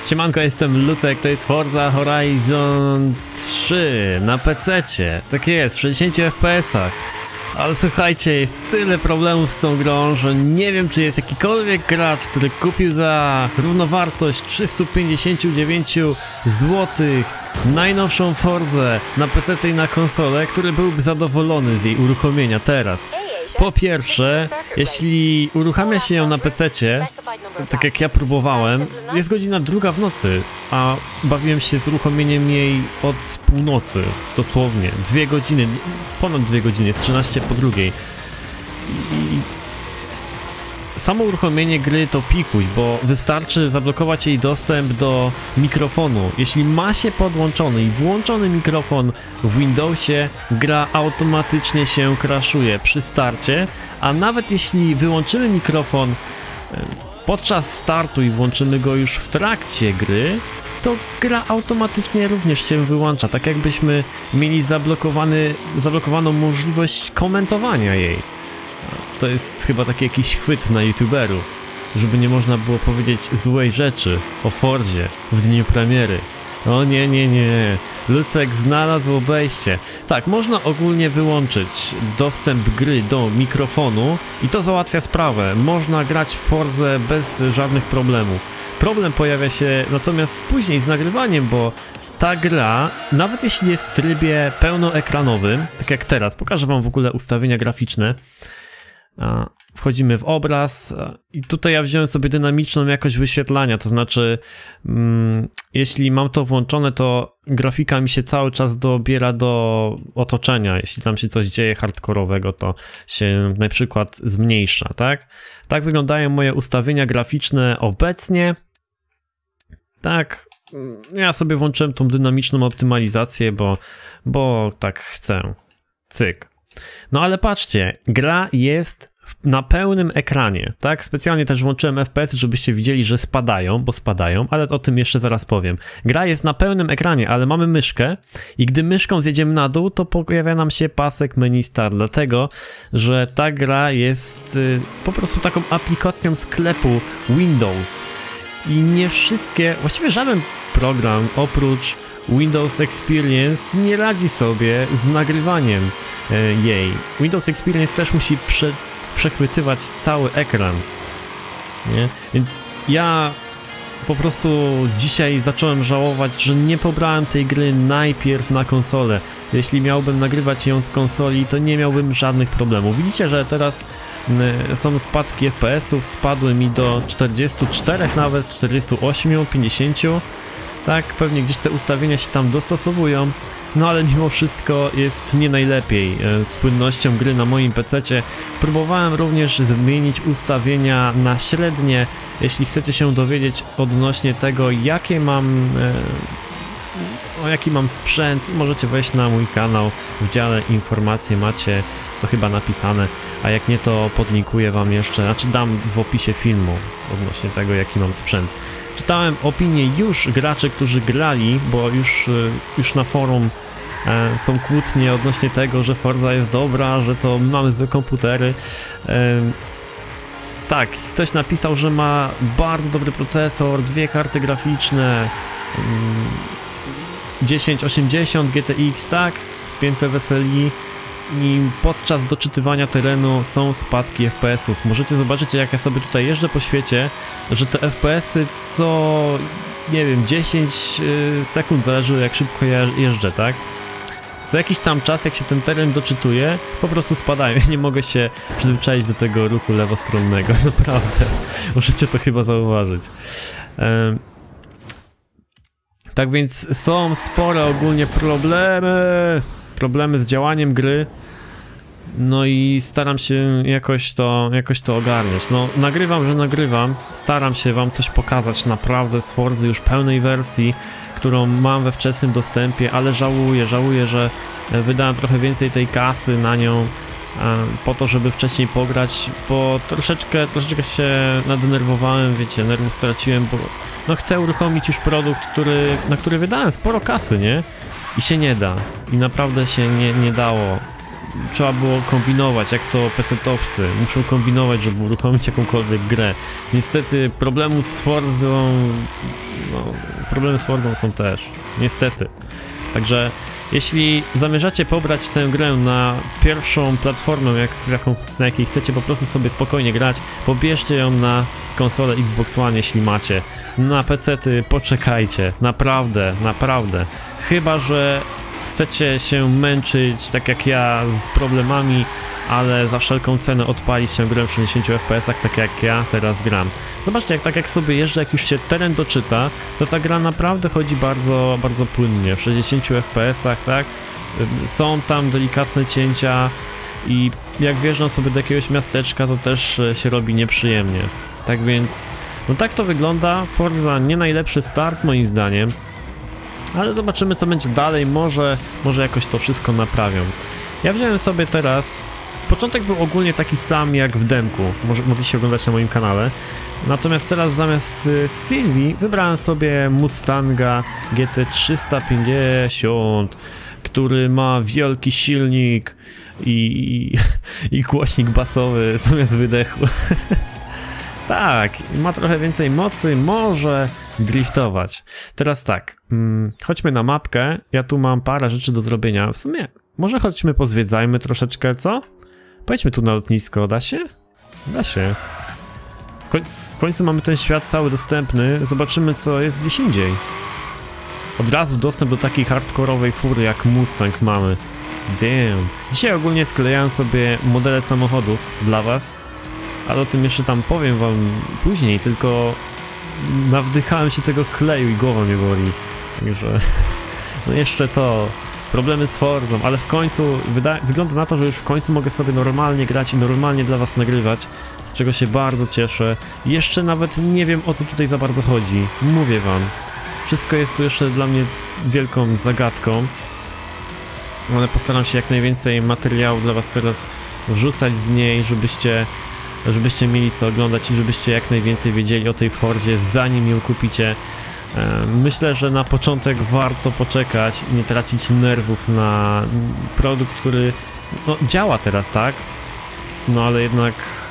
Siemanko, jestem Lucek, to jest Forza Horizon 3 na PC-cie. Tak jest, w 60 FPS-ach. Ale słuchajcie, jest tyle problemów z tą grą, że nie wiem, czy jest jakikolwiek gracz, który kupił za równowartość 359 zł najnowszą Forzę na PC i na konsolę, który byłby zadowolony z jej uruchomienia teraz. Po pierwsze, jeśli uruchamia się ją na PC-cie, tak jak ja próbowałem, jest godzina 2 w nocy, a bawiłem się z uruchomieniem jej od północy, dosłownie, 2 godziny, ponad 2 godziny, jest 13 po 2. I samo uruchomienie gry to pikuś, bo wystarczy zablokować jej dostęp do mikrofonu. Jeśli ma się podłączony i włączony mikrofon w Windowsie, gra automatycznie się crashuje przy starcie, a nawet jeśli wyłączymy mikrofon podczas startu i włączymy go już w trakcie gry, to gra automatycznie również się wyłącza, tak jakbyśmy mieli zablokowaną możliwość komentowania jej. To jest chyba taki jakiś chwyt na youtuberów, żeby nie można było powiedzieć złej rzeczy o Fordzie w dniu premiery. O nie, nie, nie. Lucek znalazł obejście. Tak, można ogólnie wyłączyć dostęp gry do mikrofonu i to załatwia sprawę. Można grać w Forzę bez żadnych problemów. Problem pojawia się natomiast później z nagrywaniem, bo ta gra, nawet jeśli jest w trybie pełnoekranowym, tak jak teraz, pokażę wam w ogóle ustawienia graficzne. Wchodzimy w obraz i tutaj ja wziąłem sobie dynamiczną jakość wyświetlania, to znaczy jeśli mam to włączone, to grafika mi się cały czas dobiera do otoczenia. Jeśli tam się coś dzieje hardkorowego, to się na przykład zmniejsza, tak? Tak wyglądają moje ustawienia graficzne obecnie. Tak, ja sobie włączyłem tą dynamiczną optymalizację, bo tak chcę. Cyk. No ale patrzcie, gra jest na pełnym ekranie, tak? Specjalnie też włączyłem FPS, żebyście widzieli, że spadają, bo spadają, ale o tym jeszcze zaraz powiem. Gra jest na pełnym ekranie, ale mamy myszkę i gdy myszką zjedziemy na dół, to pojawia nam się pasek menu Start, dlatego, że ta gra jest po prostu taką aplikacją sklepu Windows i nie wszystkie, właściwie żaden program oprócz Windows Experience nie radzi sobie z nagrywaniem jej. Windows Experience też musi przechwytywać cały ekran, nie? Więc ja po prostu dzisiaj zacząłem żałować, że nie pobrałem tej gry najpierw na konsolę. Jeśli miałbym nagrywać ją z konsoli, to nie miałbym żadnych problemów. Widzicie, że teraz są spadki FPS-ów, spadły mi do 44 nawet, 48, 50. Tak, pewnie gdzieś te ustawienia się tam dostosowują, no ale mimo wszystko jest nie najlepiej z płynnością gry na moim PC-cie. Próbowałem również zmienić ustawienia na średnie. Jeśli chcecie się dowiedzieć odnośnie tego, jaki mam sprzęt, możecie wejść na mój kanał, w dziale informacje macie to chyba napisane, a jak nie, to podlinkuję wam jeszcze, znaczy dam w opisie filmu odnośnie tego, jaki mam sprzęt. Czytałem opinie już graczy, którzy grali, bo już na forum są kłótnie odnośnie tego, że Forza jest dobra, że to mamy złe komputery. Tak, ktoś napisał, że ma bardzo dobry procesor, 2 karty graficzne, 1080 GTX, tak, spięte w SLI. I podczas doczytywania terenu są spadki FPS-ów. Możecie zobaczyć, jak ja sobie tutaj jeżdżę po świecie, że te FPS-y co, nie wiem, 10 sekund, zależy jak szybko ja jeżdżę, tak? Co jakiś tam czas, jak się ten teren doczytuje, po prostu spadają. Ja nie mogę się przyzwyczaić do tego ruchu lewostronnego, naprawdę. Możecie to chyba zauważyć. Tak więc są spore ogólnie problemy z działaniem gry, no i staram się jakoś to ogarniać. No nagrywam, że nagrywam, staram się wam coś pokazać naprawdę z Forzy już pełnej wersji, którą mam we wczesnym dostępie, ale żałuję, że wydałem trochę więcej tej kasy na nią po to, żeby wcześniej pograć, bo troszeczkę się nadenerwowałem, wiecie, nerwów straciłem, bo no chcę uruchomić już produkt, na który wydałem sporo kasy, nie? I się nie da. I naprawdę się nie dało. Trzeba było kombinować, jak to PC-towcy. Muszą kombinować, żeby uruchomić jakąkolwiek grę. Niestety problemu z Forzą no, problemy z Fordą są też, niestety. Także jeśli zamierzacie pobrać tę grę na pierwszą platformę, na jakiej chcecie po prostu sobie spokojnie grać, pobierzcie ją na konsolę Xbox One, jeśli macie. Na PC-ty poczekajcie, naprawdę, naprawdę. Chyba że chcecie się męczyć, tak jak ja, z problemami, ale za wszelką cenę odpalić się grę w 60 FPS-ach, tak jak ja teraz gram. Zobaczcie, tak jak sobie jeżdżę, jak już się teren doczyta, to ta gra naprawdę chodzi bardzo, bardzo płynnie. W 60 FPS-ach, tak? Są tam delikatne cięcia i jak wjeżdżam sobie do jakiegoś miasteczka, to też się robi nieprzyjemnie. Tak więc, no tak to wygląda. Forza nie najlepszy start moim zdaniem, ale zobaczymy, co będzie dalej. Może jakoś to wszystko naprawią. Ja wziąłem sobie teraz... Początek był ogólnie taki sam jak w demku, mogliście oglądać na moim kanale. Natomiast teraz zamiast Sylwii wybrałem sobie Mustanga GT350, który ma wielki silnik i głośnik basowy zamiast wydechu. Tak, ma trochę więcej mocy, może driftować. Teraz tak, chodźmy na mapkę, ja tu mam parę rzeczy do zrobienia. W sumie, może chodźmy pozwiedzajmy troszeczkę, co? Pojedźmy tu na lotnisko, da się? Da się. W końcu mamy ten świat cały dostępny, zobaczymy, co jest gdzieś indziej. Od razu dostęp do takiej hardkorowej fury jak Mustang mamy. Damn. Dzisiaj ogólnie sklejałem sobie modele samochodów dla was, ale o tym jeszcze tam powiem wam później, tylko nawdychałem się tego kleju i głowa mnie boli. Także no jeszcze to. Problemy z Forzą, ale w końcu wygląda na to, że już w końcu mogę sobie normalnie grać i normalnie dla was nagrywać, z czego się bardzo cieszę. Jeszcze nawet nie wiem, o co tutaj za bardzo chodzi. Mówię wam. Wszystko jest tu jeszcze dla mnie wielką zagadką. Ale postaram się jak najwięcej materiału dla was teraz wrzucać z niej, żebyście mieli co oglądać i żebyście jak najwięcej wiedzieli o tej Fordzie, zanim ją kupicie. Myślę, że na początek warto poczekać i nie tracić nerwów na produkt, który no, działa teraz, tak? No ale jednak,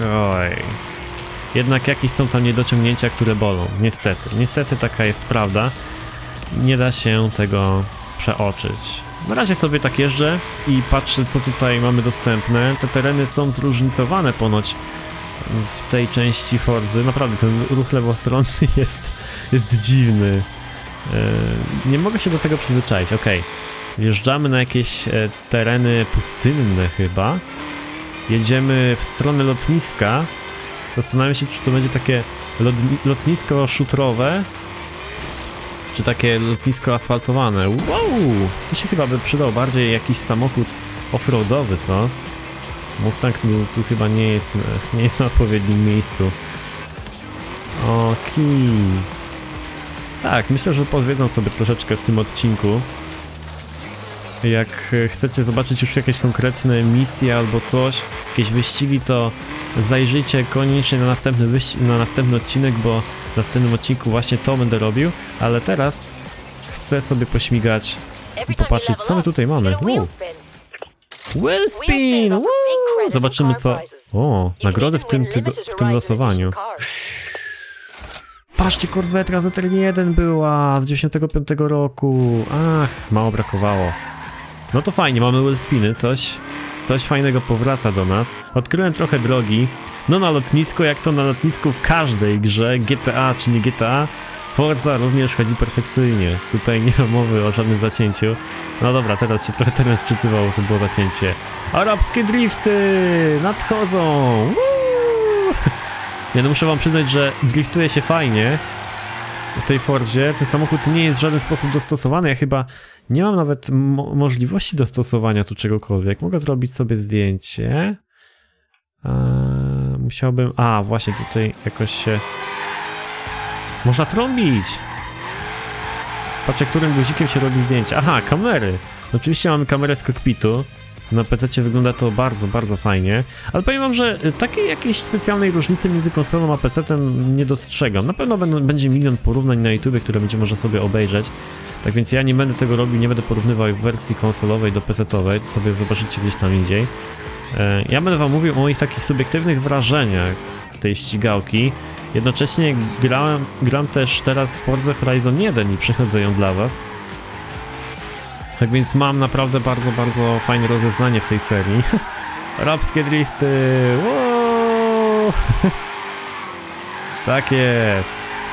jednak jakieś są tam niedociągnięcia, które bolą. Niestety taka jest prawda. Nie da się tego przeoczyć. Na razie sobie tak jeżdżę i patrzę, co tutaj mamy dostępne. Te tereny są zróżnicowane ponoć w tej części Forzy. Naprawdę ten ruch lewostronny jest dziwny. Nie mogę się do tego przyzwyczaić. Okej. Wjeżdżamy na jakieś tereny pustynne chyba. Jedziemy w stronę lotniska. Zastanawiam się, czy to będzie takie lotnisko szutrowe, czy takie lotnisko asfaltowane. Wow! Tu się chyba by przydał bardziej jakiś samochód offroadowy, co? Mustang tu chyba nie jest na odpowiednim miejscu. Okej. Tak, myślę, że pozwiedzam sobie troszeczkę w tym odcinku. Jak chcecie zobaczyć już jakieś konkretne misje albo coś, jakieś wyścigi, to zajrzyjcie koniecznie na następny odcinek, bo w następnym odcinku właśnie to będę robił, ale teraz chcę sobie pośmigać i popatrzeć, co my tutaj mamy. Wheel spin! Woo! Zobaczymy, co... O, nagrody w tym losowaniu. Patrzcie, Corvette ZR1 była z 95 roku. Ach, mało brakowało. No to fajnie, mamy wheel spiny, coś fajnego powraca do nas. Odkryłem trochę drogi. No na lotnisku, jak to na lotnisku w każdej grze, GTA czy nie GTA, Forza również chodzi perfekcyjnie. Tutaj nie ma mowy o żadnym zacięciu. No dobra, teraz się trochę teren wczytywało, to było zacięcie. Arabskie drifty nadchodzą! Woo! Nie, no muszę wam przyznać, że driftuje się fajnie w tej Fordzie. Ten samochód nie jest w żaden sposób dostosowany. Ja chyba nie mam nawet możliwości dostosowania tu czegokolwiek. Mogę zrobić sobie zdjęcie. Musiałbym... A, właśnie tutaj jakoś się... Można trąbić! Patrzę, którym guzikiem się robi zdjęcie. Aha, kamery! Oczywiście mamy kamerę z kokpitu. Na PC wygląda to bardzo, bardzo fajnie. Ale powiem wam, że takiej jakiejś specjalnej różnicy między konsolą a PC-tem nie dostrzegam. Na pewno będzie milion porównań na YouTube, które będzie można sobie obejrzeć. Tak więc ja nie będę tego robił, nie będę porównywał wersji konsolowej do PC-towej. To sobie zobaczycie gdzieś tam indziej. Ja będę wam mówił o moich takich subiektywnych wrażeniach z tej ścigałki. Jednocześnie gram też teraz w Forza Horizon 1 i przechodzę ją dla was. Tak więc mam naprawdę bardzo, bardzo fajne rozeznanie w tej serii. Arabskie drifty! Wow! Tak jest!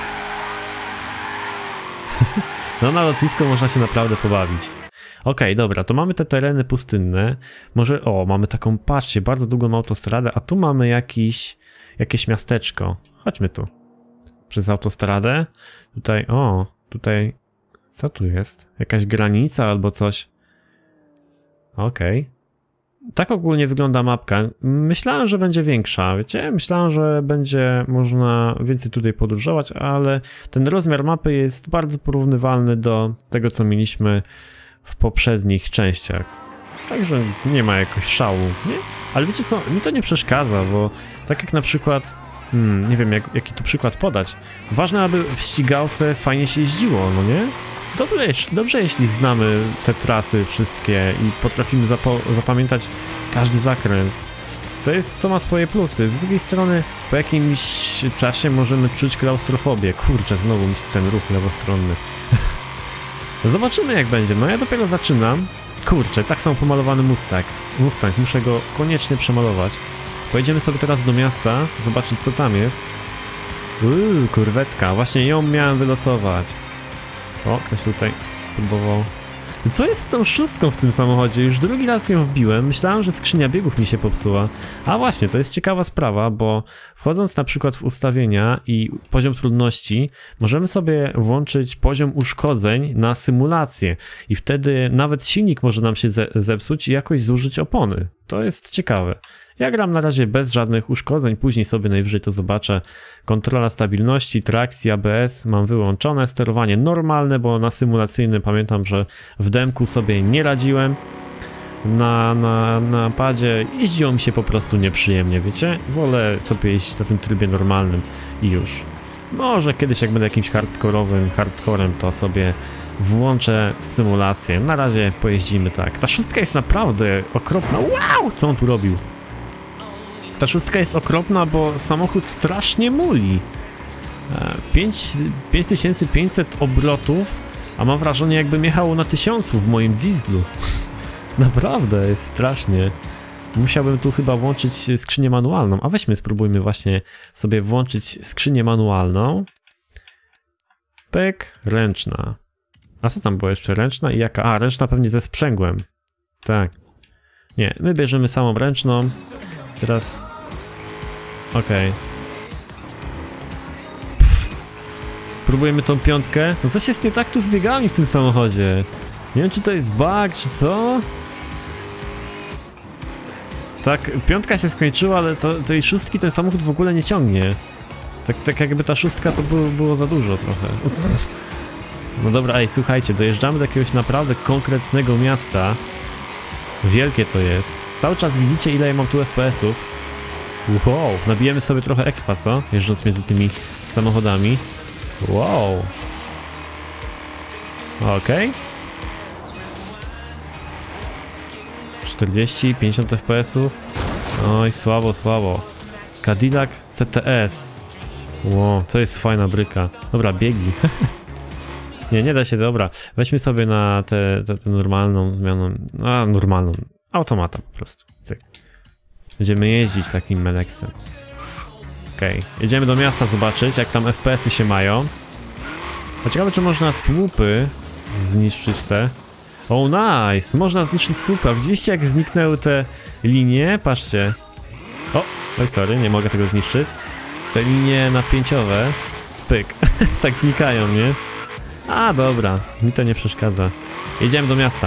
No na lotnisku można się naprawdę pobawić. Okej, dobra, to mamy te tereny pustynne. Może, mamy taką, patrzcie, bardzo długą autostradę, a tu mamy jakieś miasteczko. Chodźmy tu. Przez autostradę. Tutaj, co tu jest? Jakaś granica albo coś. Okej. Tak ogólnie wygląda mapka. Myślałem, że będzie większa, wiecie? Myślałem, że będzie można więcej tutaj podróżować, ale ten rozmiar mapy jest bardzo porównywalny do tego, co mieliśmy w poprzednich częściach. Także nie ma jakoś szału, nie? Ale wiecie co? Mi to nie przeszkadza, bo tak jak na przykład... nie wiem, jaki tu przykład podać. Ważne, aby w ścigałce fajnie się jeździło, no nie? Dobrze, jeśli znamy te trasy wszystkie i potrafimy zapamiętać każdy zakręt. To ma swoje plusy. Z drugiej strony, po jakimś czasie możemy czuć klaustrofobię. Kurczę, znowu mi ten ruch lewostronny. Zobaczymy, jak będzie. No ja dopiero zaczynam. Kurczę, tak samo pomalowany Mustang. Muszę go koniecznie przemalować. Pojedziemy sobie teraz do miasta, zobaczyć, co tam jest. Kurwetka. Właśnie ją miałem wylosować. O, ktoś tutaj próbował. Co jest z tą szóstką w tym samochodzie? Już drugi raz ją wbiłem. Myślałem, że skrzynia biegów mi się popsuła. A właśnie, to jest ciekawa sprawa, bo wchodząc na przykład w ustawienia i poziom trudności, możemy sobie włączyć poziom uszkodzeń na symulację. I wtedy nawet silnik może nam się zepsuć i jakoś zużyć opony. To jest ciekawe. Ja gram na razie bez żadnych uszkodzeń, później sobie najwyżej to zobaczę. Kontrola stabilności, trakcji, ABS mam wyłączone, sterowanie normalne, bo na symulacyjnym pamiętam, że w demku sobie nie radziłem. Na padzie jeździło mi się po prostu nieprzyjemnie, wiecie? Wolę sobie jeździć na tym trybie normalnym i już. Może kiedyś jak będę jakimś hardcorem, to sobie włączę symulację. Na razie pojeździmy tak. Ta szóstka jest naprawdę okropna. Wow! Co on tu robił? Ta szóstka jest okropna, bo samochód strasznie muli. 5500 obrotów, a mam wrażenie, jakbym jechał na 1000 w moim dieslu. Naprawdę, jest strasznie. Musiałbym tu chyba włączyć skrzynię manualną. A weźmy, spróbujmy właśnie sobie włączyć skrzynię manualną. Pyk, ręczna. A co tam było jeszcze? Ręczna i jaka? A, ręczna pewnie ze sprzęgłem. Tak. Nie, my bierzemy samą ręczną. Teraz... Okej. Próbujemy tą piątkę. No coś jest nie tak tu z biegami w tym samochodzie. Nie wiem, czy to jest bug, czy co? Tak, piątka się skończyła, ale tej szóstki ten samochód w ogóle nie ciągnie. Tak jakby ta szóstka to było za dużo trochę. No dobra, ej, słuchajcie, dojeżdżamy do jakiegoś naprawdę konkretnego miasta. Wielkie to jest. Cały czas widzicie, ile ja mam tu FPS-ów. Wow, nabijemy sobie trochę expa, co? Jeżdżąc między tymi samochodami. Wow. Okej. 40, 50 FPS-ów. Oj, słabo. Cadillac CTS. Wow, to jest fajna bryka. Dobra, biegi. Nie da się, dobra. Weźmy sobie na tę normalną zmianę. Normalną. Automata po prostu. Cyk. Będziemy jeździć takim Meleksem. Okej. Jedziemy do miasta zobaczyć, jak tam FPS-y się mają. A ciekawe, czy można słupy zniszczyć te. O, nice! Można zniszczyć słupy. Widzieliście, jak zniknęły te linie? Patrzcie. Oj, sorry, nie mogę tego zniszczyć. Te linie napięciowe. Pyk. Tak znikają, nie? A, dobra. Mi to nie przeszkadza. Jedziemy do miasta.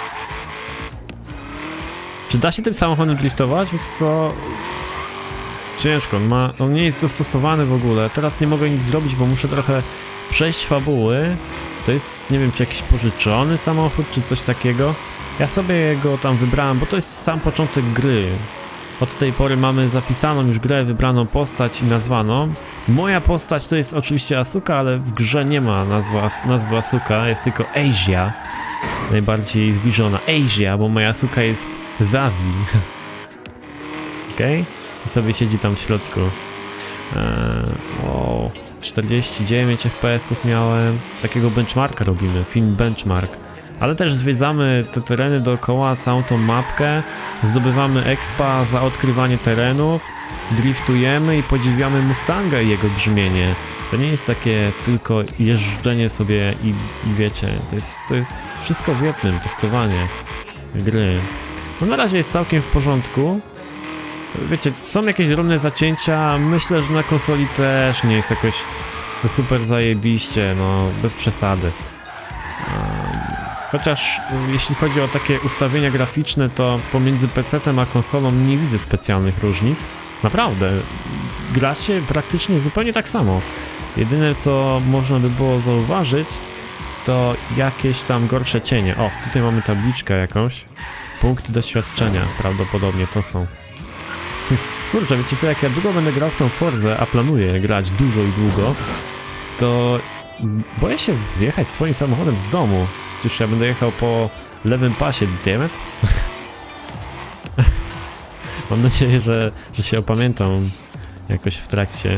Czy da się tym samochodem driftować? Wiecie co? Ciężko. On nie jest dostosowany w ogóle. Teraz nie mogę nic zrobić, bo muszę trochę przejść fabuły. To jest, nie wiem, czy jakiś pożyczony samochód, czy coś takiego. Ja sobie go tam wybrałem, bo to jest sam początek gry. Od tej pory mamy zapisaną już grę, wybraną postać i nazwaną. Moja postać to jest oczywiście Asuka, ale w grze nie ma nazwy Asuka, jest tylko Asia. Najbardziej zbliżona Asia, bo moja Asuka jest z Azji. Okej? I sobie siedzi tam w środku. 49 FPS miałem. Takiego benchmarka robimy, film benchmark. Ale też zwiedzamy te tereny dookoła, całą tą mapkę. Zdobywamy expa za odkrywanie terenów. Driftujemy i podziwiamy Mustanga i jego brzmienie. To nie jest takie tylko jeżdżenie sobie i wiecie, to jest wszystko w jednym, testowanie gry. No na razie jest całkiem w porządku. Wiecie, są jakieś drobne zacięcia, myślę, że na konsoli też nie jest jakoś super zajebiście, no bez przesady. Chociaż jeśli chodzi o takie ustawienia graficzne, to pomiędzy PC-tem a konsolą nie widzę specjalnych różnic. Naprawdę, gra się praktycznie zupełnie tak samo. Jedyne co można by było zauważyć, to jakieś tam gorsze cienie. O, tutaj mamy tabliczkę jakąś. Punkty doświadczenia prawdopodobnie to są. Kurczę, wiecie co, jak ja długo będę grał w tą Forzę, a planuję grać dużo i długo, to boję się wjechać swoim samochodem z domu. Przecież ja będę jechał po lewym pasie, dammit. Mam nadzieję, że się opamiętam jakoś w trakcie.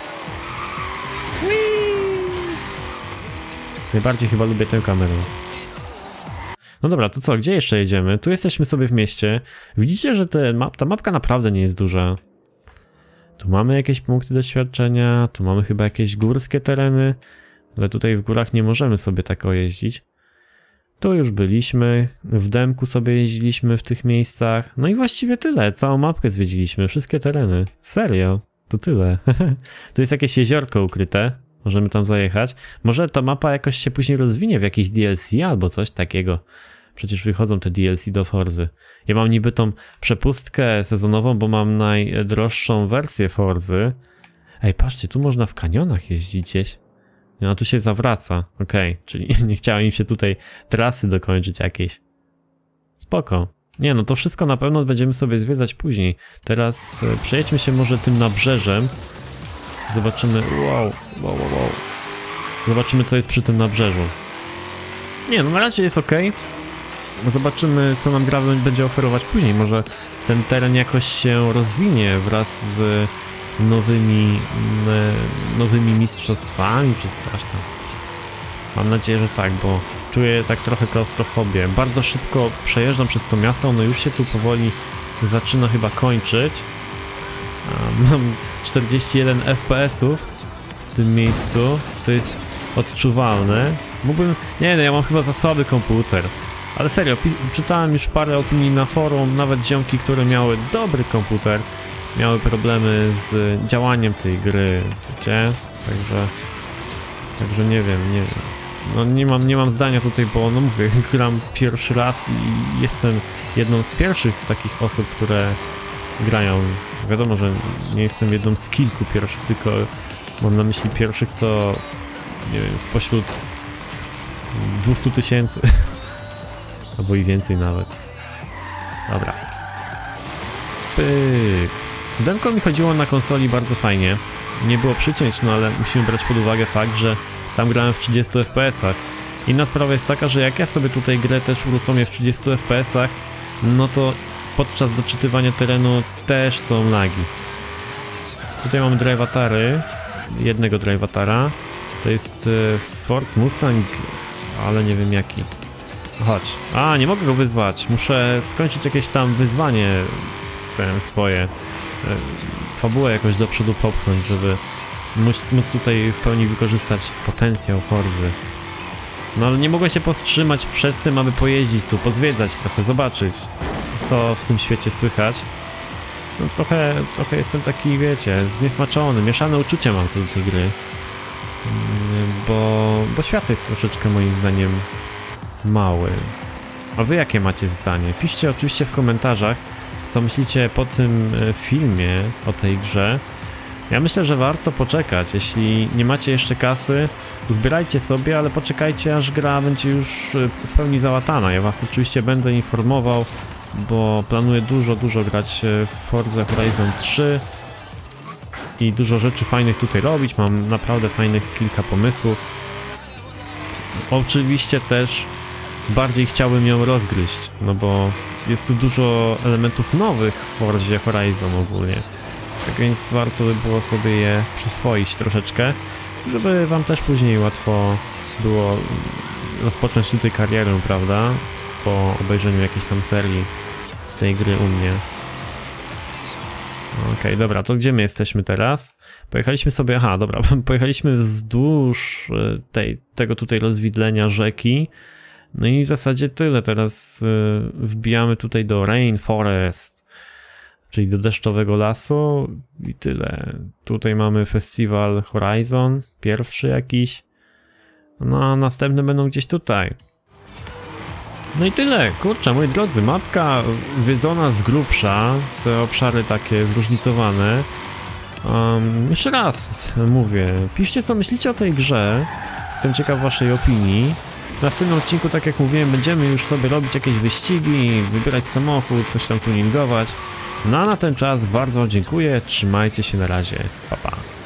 Najbardziej chyba lubię tę kamerę. No dobra, to co, gdzie jeszcze jedziemy? Tu jesteśmy sobie w mieście. Widzicie, że ta mapka naprawdę nie jest duża. Tu mamy jakieś punkty doświadczenia, tu mamy chyba jakieś górskie tereny, ale tutaj w górach nie możemy sobie tak jeździć. Tu już byliśmy, w demku sobie jeździliśmy w tych miejscach. No i właściwie tyle, całą mapkę zwiedziliśmy, wszystkie tereny. Serio, to tyle. Tu jest jakieś jeziorko ukryte, możemy tam zajechać. Może ta mapa jakoś się później rozwinie w jakiś DLC albo coś takiego. Przecież wychodzą te DLC do Forzy. Ja mam niby tą przepustkę sezonową, bo mam najdroższą wersję Forzy. Ej, patrzcie, tu można w kanionach jeździć gdzieś. No, tu się zawraca. Okej, czyli nie chciałem im się tutaj trasy dokończyć jakieś. Spoko. Nie, no to wszystko na pewno będziemy sobie zwiedzać później. Teraz przejedźmy się może tym nabrzeżem. Zobaczymy... Wow. Zobaczymy, co jest przy tym nabrzeżu. Nie, no na razie jest ok. Zobaczymy, co nam gra będzie oferować później. Może ten teren jakoś się rozwinie wraz z nowymi mistrzostwami czy coś tam. Mam nadzieję, że tak, bo czuję tak trochę klaustrofobię. Bardzo szybko przejeżdżam przez to miasto, ono już się tu powoli zaczyna chyba kończyć. Mam 41 FPS-ów w tym miejscu, to jest odczuwalne. Mógłbym... Nie, no ja mam chyba za słaby komputer. Ale serio, czytałem już parę opinii na forum, nawet ziomki, które miały dobry komputer, miały problemy z działaniem tej gry, wiecie? Także nie wiem. No nie mam zdania tutaj, bo no mówię, gram pierwszy raz i jestem jedną z pierwszych takich osób, które grają. Wiadomo, że nie jestem jedną z kilku pierwszych, tylko mam na myśli pierwszych to, nie wiem, spośród 200 000. Albo i więcej nawet. Dobra. Pyk. Demko mi chodziło na konsoli bardzo fajnie. Nie było przycięć, no ale musimy brać pod uwagę fakt, że tam grałem w 30 FPS-ach. Inna sprawa jest taka, że jak ja sobie tutaj grę też uruchomię w 30 FPS-ach, no to podczas doczytywania terenu też są lagi. Tutaj mamy drive-atary. Jednego drive-atara. To jest Ford Mustang, ale nie wiem jaki. Chodź. A, nie mogę go wyzwać. Muszę skończyć jakieś tam wyzwanie swoje. Fabułę jakoś do przodu popchnąć, żeby móc tutaj w pełni wykorzystać potencjał Forzy. No ale nie mogłem się powstrzymać przed tym, aby pojeździć tu, pozwiedzać trochę, zobaczyć, co w tym świecie słychać. No trochę jestem taki, wiecie, zniesmaczony, mieszane uczucia mam co do tej gry. Bo świat jest troszeczkę moim zdaniem mały. A wy jakie macie zdanie? Piszcie oczywiście w komentarzach, co myślicie po tym filmie o tej grze. Ja myślę, że warto poczekać. Jeśli nie macie jeszcze kasy, zbierajcie sobie, ale poczekajcie, aż gra będzie już w pełni załatana. Ja was oczywiście będę informował, bo planuję dużo grać w Forza Horizon 3 i dużo rzeczy fajnych tutaj robić. Mam naprawdę fajnych kilka pomysłów. Oczywiście też bardziej chciałbym ją rozgryźć, no bo jest tu dużo elementów nowych w Forzie Horizon ogólnie. Tak więc warto by było sobie je przyswoić troszeczkę. żeby wam też później łatwo było rozpocząć tutaj karierę, prawda? Po obejrzeniu jakiejś tam serii z tej gry u mnie. Okej, dobra, to gdzie my jesteśmy teraz? Pojechaliśmy sobie, aha, dobra, pojechaliśmy wzdłuż tego tutaj rozwidlenia rzeki. No i w zasadzie tyle, teraz wbijamy tutaj do Rainforest, czyli do deszczowego lasu i tyle. Tutaj mamy Festival Horizon, pierwszy jakiś, no a następne będą gdzieś tutaj. No i tyle, kurczę, moi drodzy, mapka zwiedzona z grubsza, te obszary takie zróżnicowane. Jeszcze raz mówię, piszcie co myślicie o tej grze, jestem ciekaw waszej opinii. W następnym odcinku, tak jak mówiłem, będziemy już sobie robić jakieś wyścigi, wybierać samochód, coś tam tuningować. No a na ten czas bardzo dziękuję, trzymajcie się, na razie, pa pa.